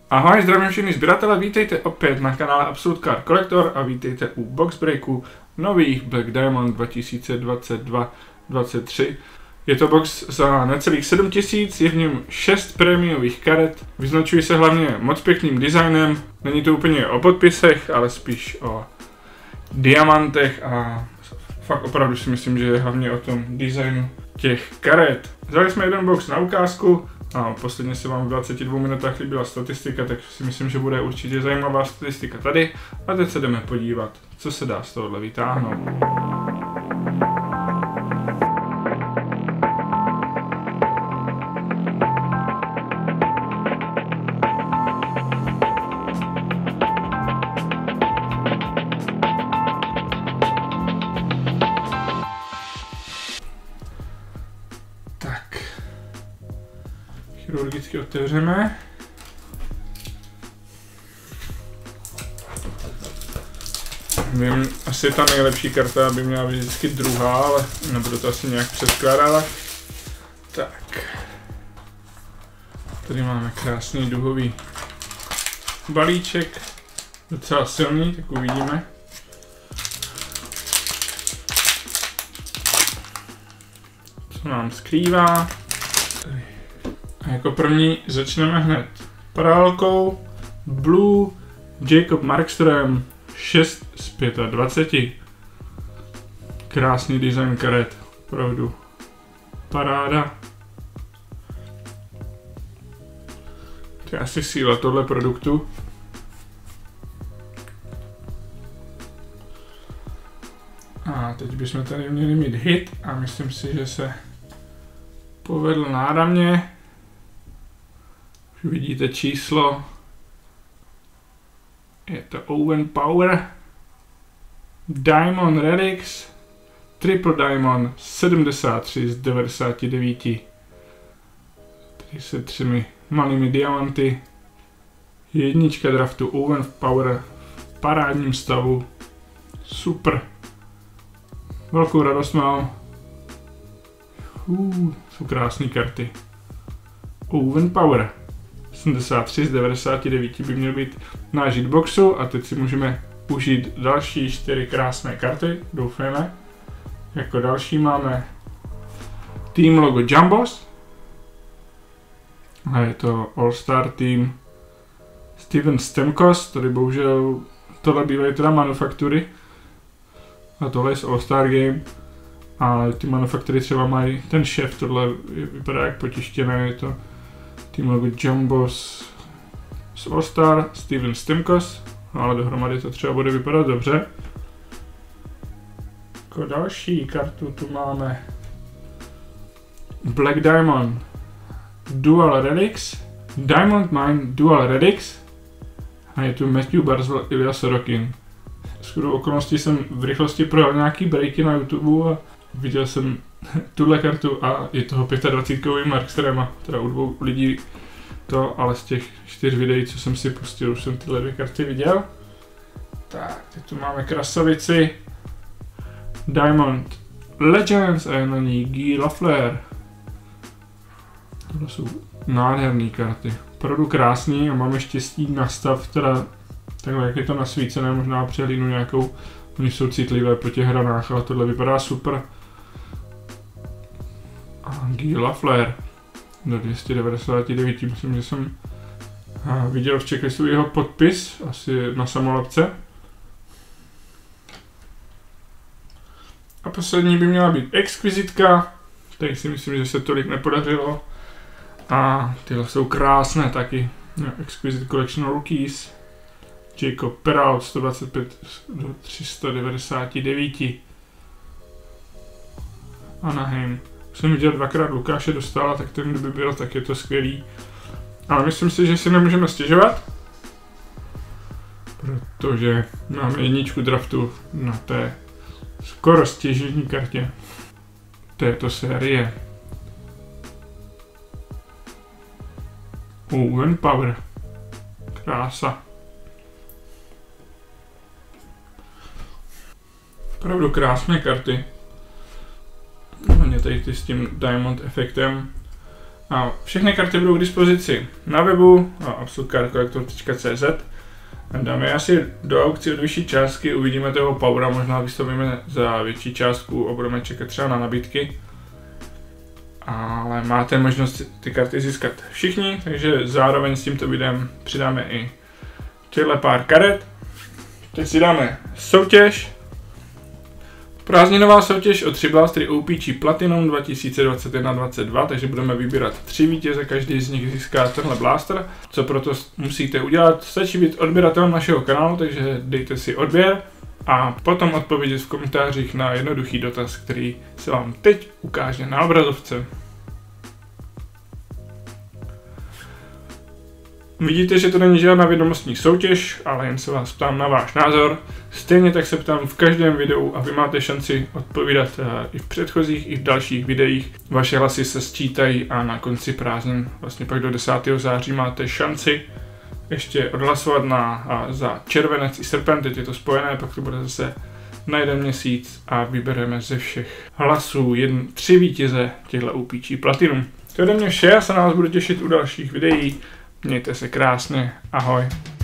Ahoj, zdravím všechny sběratele, vítejte opět na kanále Absolute Card Collector a vítejte u box breaku nových Black Diamond 2022-23. Je to box za necelých 7000, je v něm 6 prémiových karet, vyznačují se hlavně moc pěkným designem, není to úplně o podpisech, ale spíš o diamantech a fakt opravdu si myslím, že je hlavně o tom designu těch karet. Vzali jsme jeden box na ukázku a posledně se vám v 22 minutách líbila statistika, tak si myslím, že bude určitě zajímavá statistika tady. A teď se jdeme podívat, co se dá z tohohle vytáhnout. Chirurgicky otevřeme. Vím, asi ta nejlepší karta by měla být vždycky druhá, ale nebudu to asi nějak předkládat. Tak. Tady máme krásný duhový balíček. Docela silný, tak uvidíme. Co nám skrývá. A jako první začneme hned paralelkou Blue Jacob Markström 6 z 25. Krásný design karet, opravdu paráda. To je asi síla tohle produktu. A teď bychom tady měli mít hit a myslím si, že se povedl náramně. Vidíte číslo, je to Owen Power, Diamond Relics, Triple Diamond 73 z 99. Tady se 3 malými diamanty, jednička draftu Owen Power v parádním stavu, super, velkou radost mám, jsou krásné karty, Owen Power. 73 z 99 by měl být náš hitboxu a teď si můžeme užít další 4 krásné karty, doufáme. Jako další máme Team logo Jumbos a je to All Star Team Steven Stamkos, tady bohužel tohle bývají teda manufaktury a tohle je z All Star Game, ale ty manufaktury třeba mají ten šéf, tohle vypadá jak potištěné, je to Team logo Jumbos z All Star, Steven Stamkos, ale dohromady to třeba bude vypadat dobře. Jako další kartu tu máme Black Diamond Dual Relics, Diamond Mine Dual Relics a je tu Matthew Barzal, Ilya Sorokin. Shodou okolností jsem v rychlosti projel nějaký breaky na YouTube a viděl jsem tuhle kartu a je toho 25kový Markström, teda u 2 lidí to, ale z těch 4 videí, co jsem si pustil, už jsem tyhle 2 karty viděl. Tak, teď tu máme krasavici Diamond Legends a je na ní Guy Lafleur. Tohle jsou nádherné karty, opravdu krásný a máme štěstí na stav, teda takhle jak je to nasvícené, možná přehlídnu nějakou, oni jsou citlivé po těch hranách, ale tohle vypadá super. Guy Lafleur do 299, myslím, že jsem viděl v checklistu jeho podpis, asi na samolepce. A poslední by měla být Exquisitka, tady si myslím, že se tolik nepodařilo. A tyhle jsou krásné taky. Exquisite Collection Rookies, Jacob Perrault 125 do 399. Anaheim. Jsem viděl 2krát Lukáše Dostála, tak ten kdyby byl, tak je to skvělý. Ale myslím si, že si nemůžeme stěžovat, protože máme jedničku draftu na té skoro stěžení kartě této série. Owen Power. Krása. Opravdu krásné karty. Hlavně tady ty s tím Diamond efektem. A všechny karty budou k dispozici na webu absolutecardcollector.cz. Dáme asi do aukci od vyšší částky, uvidíme toho Powera, možná vystavíme za větší částku a budeme čekat třeba na nabídky. Ale máte možnost ty karty získat všichni, takže zároveň s tímto videem přidáme i těchto pár karet. Teď si dáme soutěž. Prázdninová soutěž o 3 blastery OPC Platinum 2021-22, takže budeme vybírat 3 vítěze, každý z nich získá tenhle blaster. Co proto musíte udělat? Stačí být odběratelem našeho kanálu, takže dejte si odběr a potom odpovědět v komentářích na jednoduchý dotaz, který se vám teď ukáže na obrazovce. Vidíte, že to není žádná vědomostní soutěž, ale jen se vás ptám na váš názor. Stejně tak se ptám v každém videu a vy máte šanci odpovídat i v předchozích, i v dalších videích. Vaše hlasy se sčítají a na konci prázdnin, vlastně pak do 10. září máte šanci ještě odhlasovat za červenec i srpen, teď je to spojené, pak to bude zase na 1 měsíc a vybereme ze všech hlasů 3 vítěze těchto OPC Platinum. To je ode mě vše, já se na vás budu těšit u dalších videí. Mějte se krásně, ahoj.